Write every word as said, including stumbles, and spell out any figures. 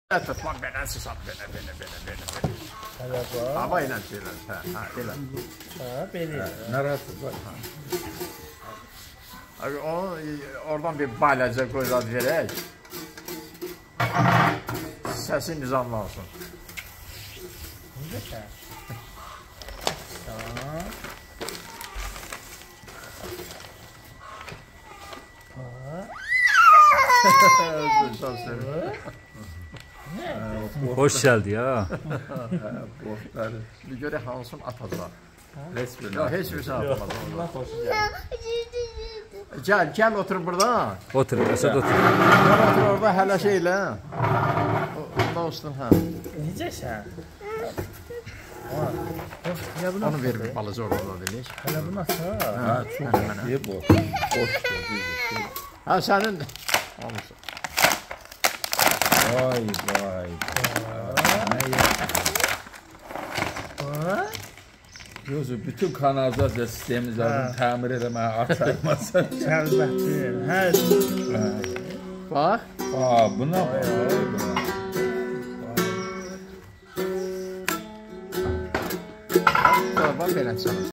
Tutmaq belə, susam, belə, belə, belə, belə, belə. Hələ bax. Hava ilə şeylər, hə, hə, elə. Hə, belə. Narahatsız, bax, hə. Onu, oradan bir balaca qoyulad verək. Səsi nizamlansın. Necə ki? Hoş geldi ya. Bir görək hansını atacaq. Heç birisini atmaz. Gəl, gəl otur burada. Otur, Əsəd otur. Gəl otur orada hələ şeylə. Orada olsun, hə. Necəsən? Onu ver bir balaca orada dedik. Hələ bu nasıl? Hə, çox iyi bu. Hoş. Hə, sənin... Vay vay. Yoxsa bütün kanalizasiya sistemimizi təmir etməyə artırmasan. Şərbətin, hər. Bax. Aa, buna bax. Bax, belə çalır.